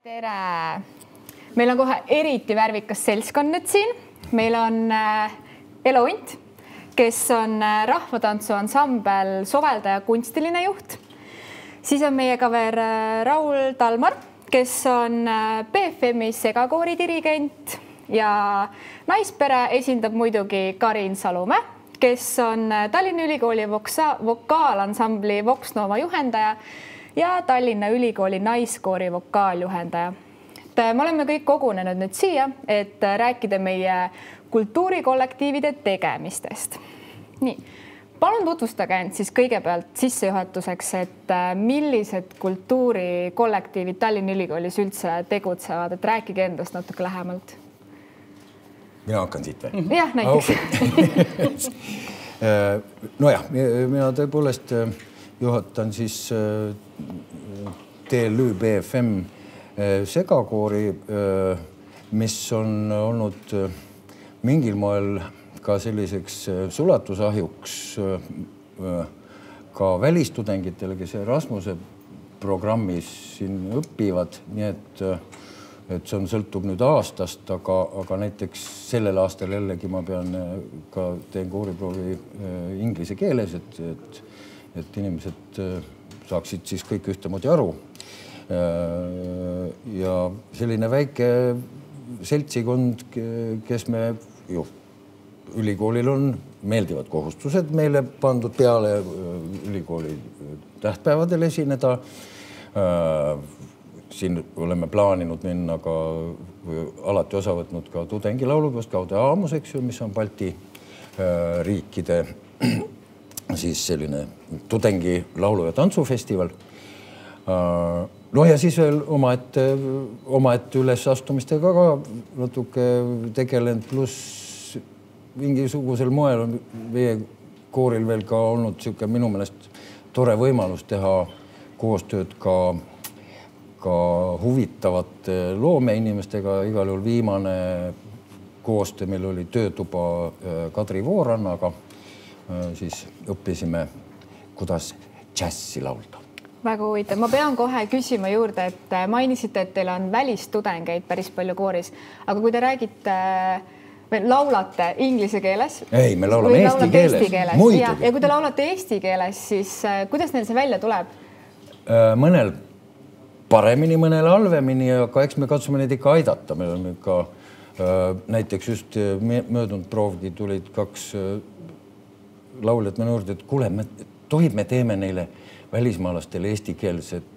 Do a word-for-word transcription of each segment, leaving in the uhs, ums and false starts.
Tere! Meil on kohe eriti värvikas seltskond nüüd siin. Meil on Elo Unt, kes on rahvatantsu ansambel Soveldaja kunstiline juht. Siis on meiega veel Raul Talmar, kes on B F M-i segakoori dirigent ja naispere esindab muidugi Karin Salumäe, kes on Tallinna Ülikooli vokaalansambli Vox Nova juhendaja ja Tallinna Ülikooli naiskoori vokaaljuhendaja. Me oleme kõik kogunenud nüüd siia, et rääkida meie kultuurikollektiivide tegemistest. Nii, palun tutvustage end siis kõigepealt sissejuhatuseks, et millised kultuurikollektiivid Tallinna Ülikoolis üldse tegutsevad, et rääkige endast natuke lähemalt. Mina hakkan siit või? Jah, näiteks. Nojah, mina tõepoolest juhatan siis T L Ü B F M segakoori, mis on olnud mingil moel ka selliseks sulatusahjuks ka välistudengitele, kes Erasmuse programmis siin õpivad, nii et, et see on sõltub nüüd aastast, aga, aga näiteks sellel aastal jällegi ma pean ka teen kooriproovi inglise keeles, et, et, et inimesed saaksid siis kõik ühtemoodi aru. Ja selline väike seltsikond, kes me ju ülikoolil on meeldivad kohustused meile pandud peale ülikooli tähtpäevadel esineda. Siin oleme plaaninud minna ka alati osa võtnud ka tudengilaulupeost Gaude Aamus, eks ju, mis on Balti riikide siis selline tudengi laulu- ja tantsufestival. No ja siis veel omaette, omaette ülesastumistega ka natuke tegelenud, pluss mingisugusel moel on meie kooril veel ka olnud siuke minu meelest tore võimalus teha koostööd ka, ka huvitavate loomeinimestega. Igal juhul viimane koostöö meil oli töötuba Kadri Voorannaga. Siis õppisime, kuidas džässi laulda. Väga huvitav. Ma pean kohe küsima juurde, et mainisite, et teil on välistudengeid päris palju kooris, aga kui te räägite, laulate inglise keeles? Ei, me laulame eesti keeles. Eesti keeles. Ja, ja kui te laulate eesti keeles, siis kuidas neil see välja tuleb? Mõnel paremini, mõnel halvemini, aga eks me katsume neid ikka aidata. Meil on ikka näiteks just möödunud proovgi tulid kaks lauljad me juurde, et kuule, me, tohib me teeme neile välismaalastele eestikeelsed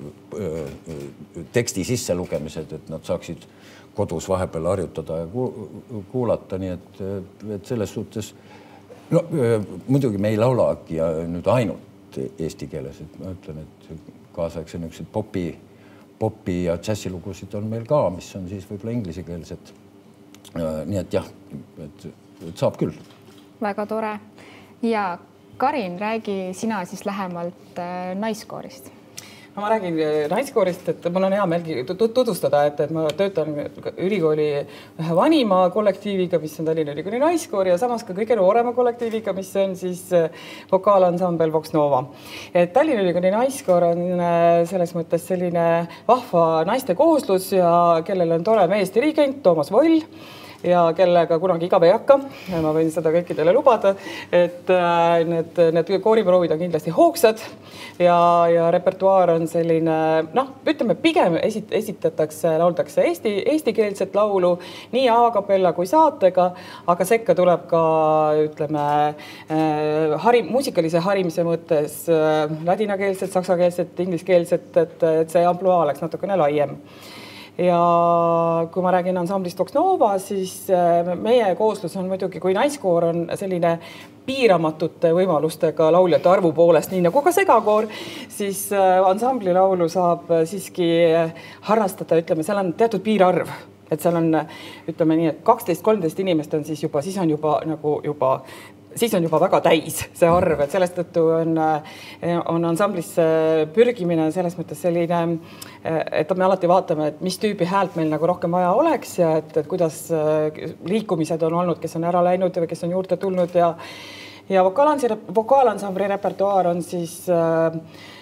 teksti sisse lugemised, et nad saaksid kodus vahepeal harjutada ja kuulata, nii et, et selles suhtes no, muidugi me ei laulagi nüüd ainult eesti keeles, et ma ütlen, et kaasaegse niisugused popi, popi ja džässilugusid on meil ka, mis on siis võib-olla inglisekeelsed. Nii et jah, et, et saab küll. Väga tore. Ja Karin, räägi sina siis lähemalt naiskoorist. No, ma räägin naiskoorist, et mul on hea meelgi tutvustada, et, et ma töötan ülikooli ühe vanima kollektiiviga, mis on Tallinna Ülikooli naiskoori ja samas ka kõige noorema kollektiiviga, mis on siis vokaalansambel Vox Nova. Et Tallinna Ülikooli naiskoor on selles mõttes selline vahva naiste kooslus ja kellel on tore mees dirigent Toomas Voll ja kellega kunagi igav ei hakka. Ma võin seda kõikidele lubada, et need, need kooriproovid on kindlasti hoogsad ja, ja repertuaar on selline, noh, ütleme, pigem esit, esitatakse, lauldakse eesti, eestikeelset laulu nii a-capella kui saatega, aga sekka tuleb ka, ütleme, harim, muusikalise harimise mõttes ladinakeelset, saksakeelset, ingliskeelset, et, et see ampluaa oleks natukene laiem. Ja kui ma räägin ansamblist Vox Nova, siis meie kooslus on muidugi, kui naiskoor on selline piiramatute võimalustega lauljate arvu poolest, nii nagu ka segakoor, siis ansambli laulu saab siiski harrastada, ütleme, seal on teatud piirarv. Et seal on, ütleme nii, et kaksteist kolmteist inimest on siis juba, siis on juba nagu juba siis on juba väga täis see arv, et sellest tõttu on, on ansamblisse pürgimine selles mõttes selline, et me alati vaatame, et mis tüüpi häält meil nagu rohkem vaja oleks ja et, et kuidas liikumised on olnud, kes on ära läinud või kes on juurde tulnud ja, ja vokaalansambli repertuaar on siis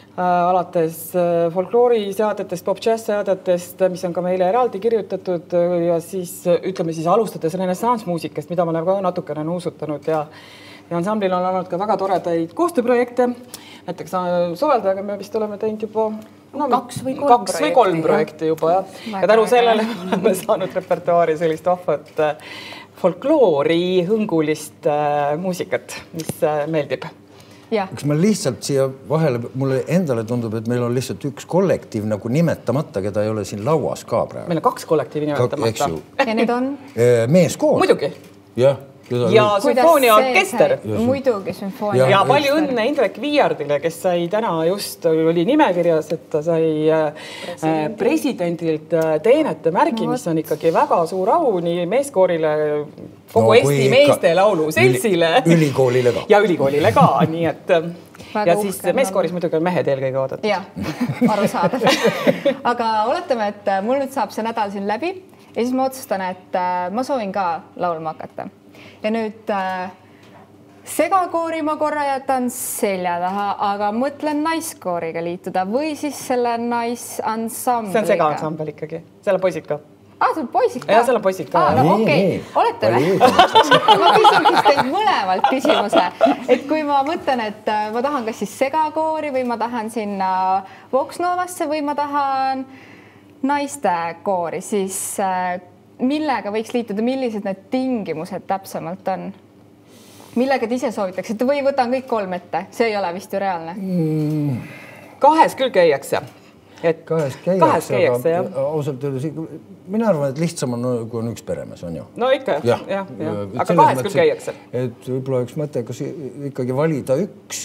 alates folklooriseadetest, pop-jazz-seadetest, mis on ka meile eraldi kirjutatud ja siis ütleme siis alustades renessanssmuusikast, mida me oleme ka natukene nuusutanud ja ja ansamblil on olnud ka väga toredaid koostööprojekte. Näiteks Soveldajaga me vist oleme teinud juba no, kaks või kolm kaks projekti, või kolm projekti juba. Ja, ja tänu sellele oleme saanud repertuaari sellist vahvat folkloori hõngulist muusikat, mis meeldib. Eks ma lihtsalt siia vahele, mulle endale tundub, et meil on lihtsalt üks kollektiiv nagu nimetamata, keda ei ole siin lauas ka praegu. Meil on kaks kollektiivi nimetamata. Ja need on? Meeskoor. Muidugi. Jah. Ja sümfooniaorkester. Muidugi sümfoonia. Ja, ja palju õnne Indrek Viiardile, kes sai täna just, oli nimekirjas, et ta sai presidendilt, presidendilt teenete märgi, no, mis on ikkagi väga suur au nii meeskoorile, kogu no, Eesti meeste laulu seltsile. Ülikoolile ka. Ja ülikoolile ka, nii et väga ja siis meeskooris muidugi on mehed eelkõige oodatud. Jah, aru saada. Aga oletame, et mul nüüd saab see nädal siin läbi ja siis ma otsustan, et ma soovin ka laulma hakata. Ja nüüd äh, segakoori ma korra jätan selja taha, aga mõtlen naiskooriga liituda või siis selle naisansambliga. See on segaansambel ikkagi, seal on poisid ka. Ah, sul poisid ka? Ja, seal on poisid ka. Ah, no okei, okay. Oletame. Ma küsin siis teilt mõlemalt küsimuse, et kui ma mõtlen, et ma tahan kas siis segakoori või ma tahan sinna Vox Novasse või ma tahan naiste koori, siis äh, millega võiks liituda, millised need tingimused täpsemalt on? Millega te ise soovitaksite või võtan kõik kolm ette? See ei ole vist ju reaalne. Mm. Kahes küll käiakse. Et kahes käiakse, kahes käiakse aga ja. Ausalt öeldes, mina arvan, et lihtsam on, kui on üks peremees, on ju? No ikka, jah, jah, jah. Aga kahes mõttes, küll käiakse. Et võib-olla üks mõte, kas ikkagi valida üks.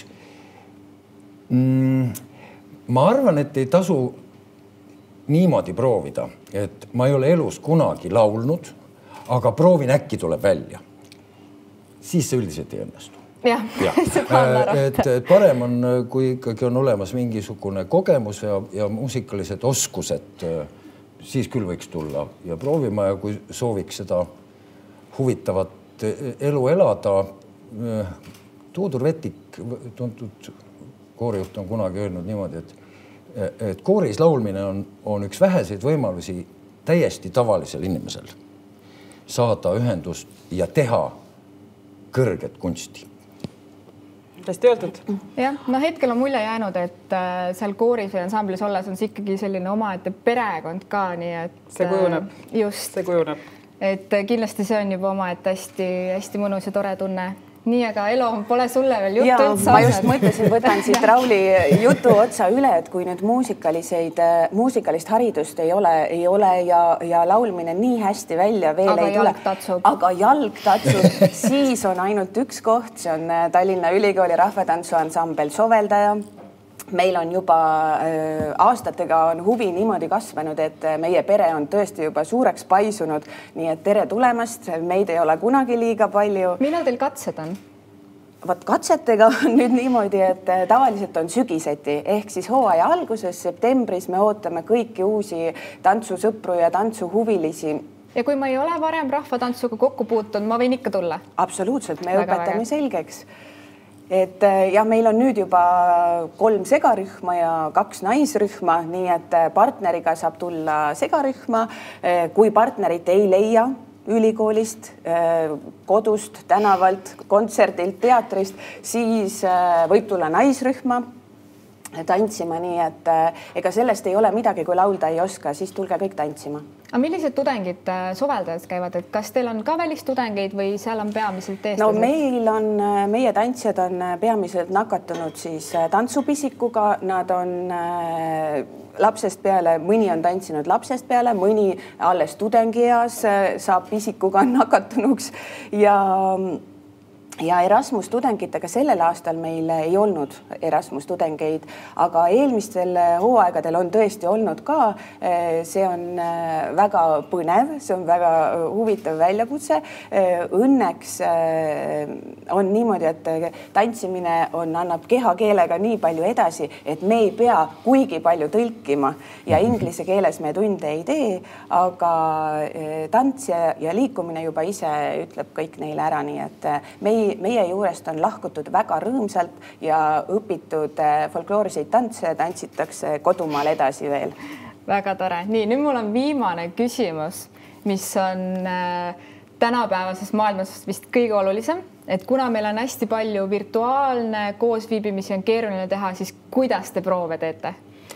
Mm, ma arvan, et ei tasu niimoodi proovida, et ma ei ole elus kunagi laulnud, aga proovin äkki tuleb välja. Siis see üldiselt ei õnnestu. Jah, ja. Seda on arvata. Et, et parem on, kui ikkagi on olemas mingisugune kogemus ja, ja muusikalised oskused, siis küll võiks tulla ja proovima ja kui sooviks seda huvitavat elu elada. Tuudur Vetik, tuntud koorijuht on kunagi öelnud niimoodi, et et kooris laulmine on, on üks väheseid võimalusi täiesti tavalisel inimesel saada ühendust ja teha kõrget kunsti. Hästi öeldud. Jah, no hetkel on mulje jäänud, et seal kooris või ansamblis olles on see ikkagi selline omaette perekond ka, nii et see kujuneb. Just. See kujuneb. Et kindlasti see on juba omaette hästi, hästi mõnus ja tore tunne. Nii, aga Elo, pole sulle veel juttu ja, üldse ma just mõtlesin, võtan siit Rauli jutu otsa üle, et kui nüüd muusikaliseid, muusikalist haridust ei ole, ei ole ja, ja laulmine nii hästi välja veel aga ei tule. Tatsub. Aga jalg tatsub. Siis on ainult üks koht, see on Tallinna Ülikooli rahvatantsuansambel Soveldaja. Meil on juba äh, aastatega on huvi niimoodi kasvanud, et meie pere on tõesti juba suureks paisunud, nii et tere tulemast, meid ei ole kunagi liiga palju. Millal teil katsed on? Vaat katsetega on nüüd niimoodi, et tavaliselt on sügiseti, ehk siis hooaja alguses, septembris me ootame kõiki uusi tantsusõpru ja tantsuhuvilisi. Ja kui ma ei ole varem rahvatantsuga kokku puutunud, ma võin ikka tulla? Absoluutselt, me väga, õpetame väga. Selgeks. Et jah, meil on nüüd juba kolm segarühma ja kaks naisrühma, nii et partneriga saab tulla segarühma. Kui partnerit ei leia ülikoolist, kodust, tänavalt, kontserdilt, teatrist, siis võib tulla naisrühma tantsima, nii et ega sellest ei ole midagi, kui laulda ei oska, siis tulge kõik tantsima. Aga millised tudengid Soveldajad käivad, et kas teil on ka välistudengeid või seal on peamiselt eestlased? No meil on, meie tantsijad on peamiselt nakatunud siis tantsupisikuga, nad on lapsest peale, mõni on tantsinud lapsest peale, mõni alles tudengieas saab pisikuga nakatunuks ja Ja Erasmus tudengitega sellel aastal meil ei olnud Erasmus tudengeid, aga eelmistel hooaegadel on tõesti olnud ka. See on väga põnev, see on väga huvitav väljakutse. Õnneks on niimoodi, et tantsimine on, annab kehakeelega nii palju edasi, et me ei pea kuigi palju tõlkima ja inglise keeles me tunde ei tee, aga tants ja liikumine juba ise ütleb kõik neile ära, nii et meie meie, meie juurest on lahkutud väga rõõmsalt ja õpitud folklooriseid tantse tantsitakse kodumaal edasi veel. Väga tore. Nii, nüüd mul on viimane küsimus, mis on äh, tänapäevases maailmas vist kõige olulisem, et kuna meil on hästi palju virtuaalne koosviibimisi on keeruline teha, siis kuidas te proove teete?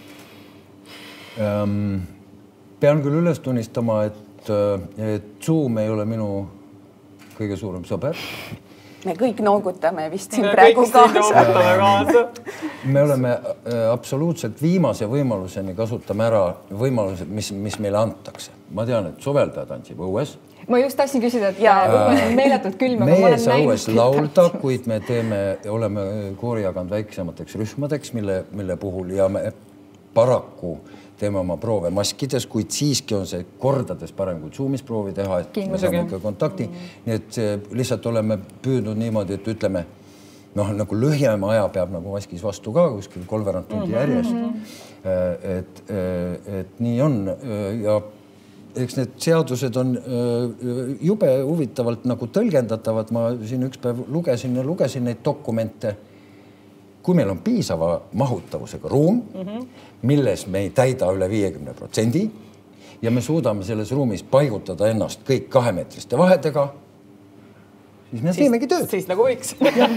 Ähm, pean küll üles tunnistama, et, et Zoom ei ole minu kõige suurem sõber. Me kõik noogutame vist siin praegu kaasa. Me oleme absoluutselt viimase võimaluseni kasutame ära võimalused, mis, mis meile antakse. Ma tean, et soveldaja tantsib õues. Ma just tahtsin küsida, et õues on meeletult külm, aga ma olen näinud. Meie õues laulda, kuid me teeme, oleme koori jaganud väiksemateks rühmadeks, mille, mille puhul ja me paraku teeme oma proove maskides, kuid siiski on see kordades parem kui Zoomis proovi teha, et me saame ikka kontakti. Nii et lihtsalt oleme püüdnud niimoodi, et ütleme, noh, nagu lühema aja peab nagu maskis vastu ka kuskil kolmveerand tundi järjest. Et, et nii on ja eks need seadused on jube huvitavalt nagu tõlgendatavad. Ma siin üks päev lugesin ja lugesin neid dokumente. Kui meil on piisava mahutavusega ruum, milles me ei täida üle viiekümne protsendi ja me suudame selles ruumis paigutada ennast kõik kahemeetriste vahedega, siis me teemegi tööd. Siis nagu võiks.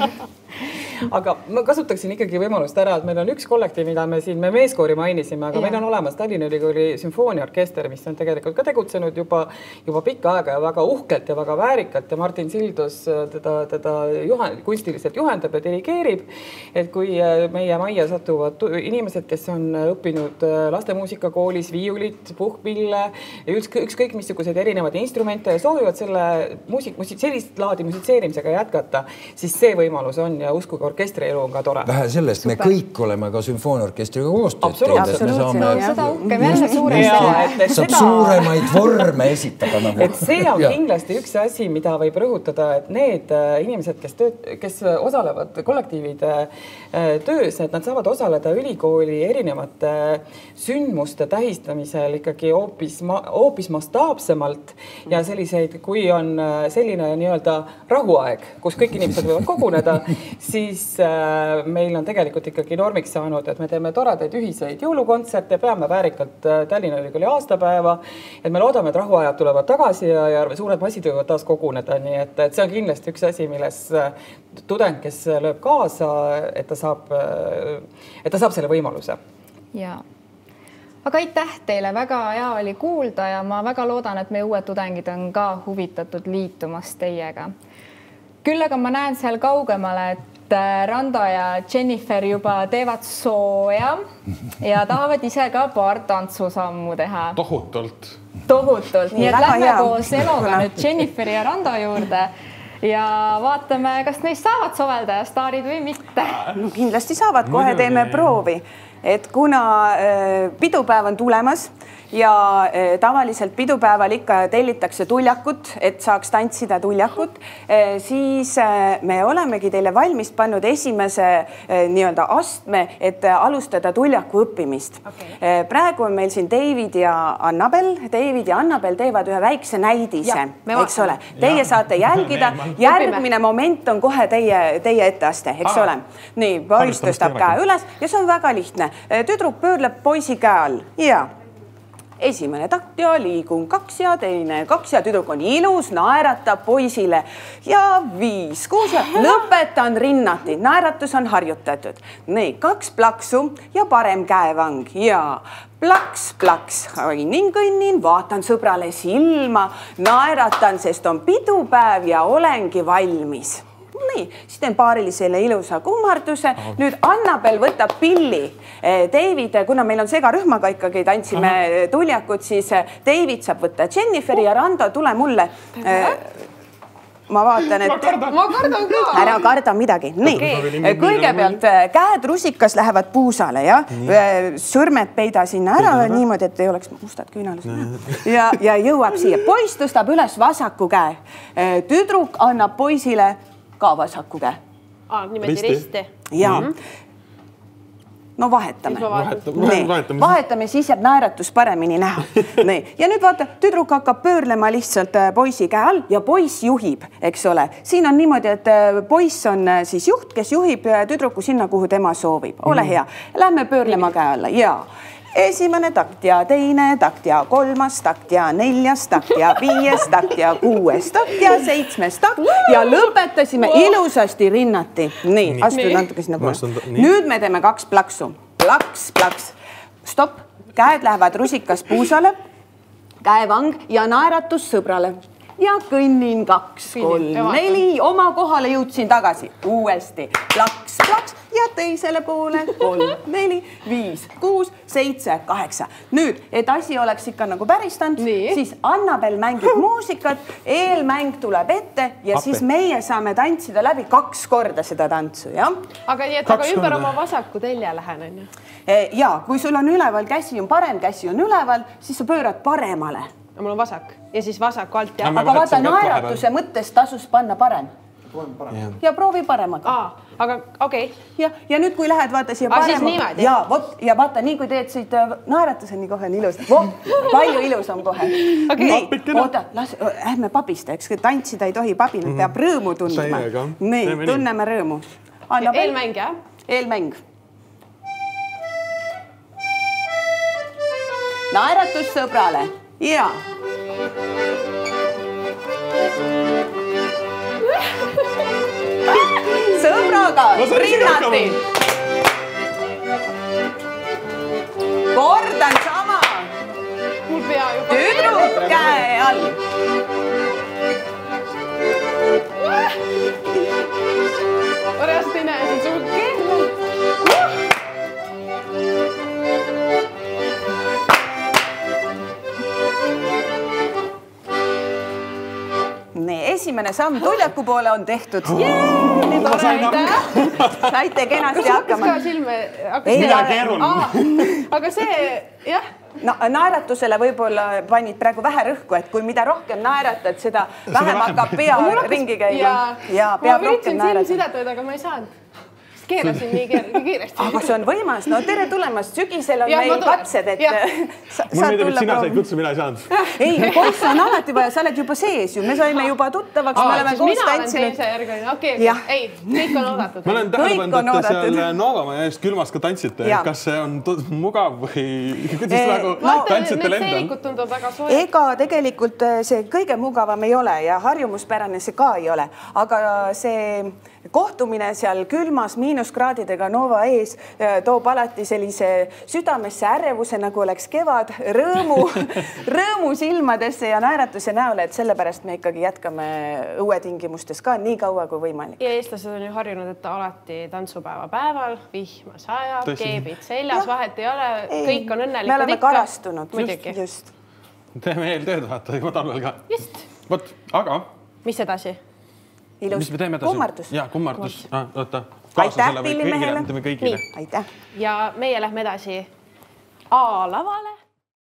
Aga ma kasutaksin ikkagi võimalust ära, et meil on üks kollektiiv, mida me siin, me meeskoori mainisime, aga ja. Meil on olemas Tallinna Ülikooli sümfooniaorkester, mis on tegelikult ka tegutsenud juba, juba pikka aega ja väga uhkelt ja väga väärikalt ja Martin Sildus teda, teda juhend, kunstiliselt juhendab ja dirigeerib. Et kui meie majja satuvad inimesed, kes on õppinud lastemuusikakoolis viiulit, puhkpille ja ükskõik missuguseid erinevaid instrumente ja soovivad selle muusik, muusik, sellist laadi musitseerimisega jätkata, siis see võimalus on ja uskuga orkestri elu on ka tore. Vähe sellest, me kõik oleme ka sümfooniaorkestriga koostööd. Absoluutselt. Seda uhkem jälle suuremaid. Saab suuremaid vorme esitada. Nagu. Et see on kindlasti üks asi, mida võib rõhutada, et need inimesed, kes, tööd, kes osalevad kollektiivide töös, et nad saavad osaleda ülikooli erinevate sündmuste tähistamisel ikkagi hoopis, hoopis mastaapsemalt ja selliseid, kui on selline nii-öelda rahuaeg, kus kõik inimesed võivad koguneda, siis äh, meil on tegelikult ikkagi normiks saanud, et me teeme toredaid ühiseid jõulukontserte, peame väärikalt äh, Tallinna Ülikooli aastapäeva, et me loodame, et rahuajad tulevad tagasi ja, ja suured massid võivad taas koguneda, nii et, et see on kindlasti üks asi, milles äh, tudeng, kes lööb kaasa, et ta saab, äh, et ta saab selle võimaluse. Ja. Aga aitäh teile, väga hea oli kuulda ja ma väga loodan, et meie uued tudengid on ka huvitatud liitumast teiega. Küll aga ma näen seal kaugemale, et Rando ja Jennifer juba teevad sooja ja tahavad ise ka paar tantsusammu teha. Tohutult. Tohutult. Nii et lähme hea. Koos Eloga nüüd Jenniferi ja Rando juurde ja vaatame, kas neist saavad soveldaja staarid või mitte. No, kindlasti saavad, kohe teeme proovi. Et kuna äh, pidupäev on tulemas ja äh, tavaliselt pidupäeval ikka tellitakse tuljakut, et saaks tantsida tuljakut, äh, siis äh, me olemegi teile valmis pannud esimese äh, nii-öelda astme, et äh, alustada tuljaku õppimist. Okay. Äh, praegu on meil siin David ja Annabel. David ja Annabel teevad ühe väikse näidise, ja, eks ole. Teie ja. Saate jälgida. Järgmine moment on kohe teie, teie etteaste, eks ah. ole. Nii, poiss tõstab käe üles ja see on väga lihtne. Tüdruk pöörleb poisi käe all ja esimene takt ja liigun kaks ja teine kaks ja tüdruk on ilus, naeratab poisile ja viis, kuus ja lõpetan rinnati. Naeratus on harjutatud. Nii, kaks plaksu ja parem käevang ja plaks, plaks, kõnnin, kõnnin, vaatan sõbrale silma, naeratan, sest on pidupäev ja olengi valmis. Nii, siis teen paarilisele ilusa kummarduse. Nüüd Annabel võtab pilli. David, kuna meil on segarühmaga ikkagi tantsime Aha. tuljakut, siis David saab võtta Jenniferi ja Rando, tule mulle. Ma vaatan, et... Ma kardan, ma kardan ka. Ära karda midagi. Nii, okay. Kõigepealt käed rusikas lähevad puusale, ja? Sõrmed peida sinna ära peida niimoodi, et ei oleks mustad küünalus. Ja, ja jõuab siia. Poiss tõstab üles vasaku käe. Tüdruk annab poisile... ka vasaku käe. Ah, niimoodi risti. risti. Ja. Mm-hmm. Kõigepealt käed rusikas lähevad puusale, ja? Sõrmed peida sinna ära niimoodi, et ei oleks mustad küünalus. Ja jõuab siia. Poiss tõstab üles vasaku käe. Tüdruk annab poisile ka vasaku käe. no vahetame. Vahetame. Vahetame. vahetame, siis jääb naeratus paremini näha. Nii. Ja nüüd vaata, tüdruk hakkab pöörlema lihtsalt poisi käe all ja poiss juhib, eks ole. Siin on niimoodi, et poiss on siis juht, kes juhib tüdruku sinna, kuhu tema soovib. Ole hea. Lähme pöörlema käe alla. Jaa. Esimene takt ja teine takt ja kolmas takt ja neljas takt ja viies takt ja kuues takt ja seitsmes takt ja lõpetasime ilusasti rinnati. Nii, astu natuke sinna poole. Nüüd me teeme kaks plaksu. Plaks, plaks. Stopp. Käed lähevad rusikas puusale, käevang ja naeratus sõbrale. Ja kõnnin kaks, kolm, neli, oma kohale jõudsin tagasi. Uuesti. Plaks, plaks ja teisele poole. Kolm, neli, viis, kuus, seitse, kaheksa. Nüüd, et asi oleks ikka nagu päristand, siis Annabel mängib muusikat, eelmäng tuleb ette ja Appe. Siis meie saame tantsida läbi kaks korda seda tantsu, jah? Aga nii, et aga ümber oma vasaku telje lähen, on ju? Ja, kui sul on üleval käsi, on parem käsi on üleval, siis sa pöörad paremale. Mul on vasak ja siis vasaku alt ja... Aga vaata, naeratuse mõttes tasus panna parem. Ja proovi paremaga. Aa, aga okei. Okay. Ja, ja nüüd, kui lähed, vaata siia parema. Ja, võt, ja vaata, nii kui teed siit naeratuseni kohe on ilus. Võt, palju ilus on kohe. Okay. Nii, oota, las, ähme papista, eks tantsida ei tohi pabi, nüüd peab rõõmu tunnema. Nii, tunneme rõõmu. Eelmäng, jah? Eelmäng. Naeratus sõbrale. Jaa. Sõbraga rinnati. Kordan sama. Mul pea juba. Tüdruk käe all. Orjast ei näe siin sul keelel. Esimene samm tuljaku poole on tehtud. Saite kenasti hakkama. Hakkas ka silme. Ei ole keeruline. Aga see, jah. No, naeratusele võib-olla panid praegu vähe rõhku, et kui mida rohkem naeratad, seda vähem hakkab pea ringi käima. Ja peab rohkem naeratada. Ma võritsin silmsidetuid, aga ma ei saanud. Keerasin nii kiiresti. Aga see on võimas. No tere tulemast. Sügisel on meil katsed, et mul meeldib, et sina said kutsu, mina ei saanud. Ei, poiss on alati vaja, sa oled juba sees ju. Me saime juba tuttavaks, me oleme koos tantsinud. Mina olen teise järgline. Okei, ei, kõik on oodatud. Ma olen tähelepanu, et te seal Noogamaja eest külmas ka tantsite. Kas see on mugav või kuidas nagu tantsite lend on? Need seelikud tunduvad väga soojad. Ega tegelikult see kõige mugavam ei ole ja harjumuspärane see ka ei ole. Aga see kohtumine seal külmas miinuskraadidega Nova ees toob alati sellise südamesse ärevuse, nagu oleks kevad, rõõmu, rõõmu silmadesse ja naeratuse näole, et sellepärast me ikkagi jätkame õuetingimustes ka nii kaua kui võimalik. Ja eestlased on ju harjunud, et alati tantsupäeva päeval, vihma sajab, keebid seljas, vahet ei ole, kõik on õnnelikud. Me oleme karastunud. Just. Teeme eeltööd, vaata, juba talvel ka. Just. Vot, aga... Mis edasi? Ilus kummardus. Ja, kummardus. Oota. Aitäh, pillimehele. Kõigile. Aitäh. Ja meie lähme edasi A-lavale.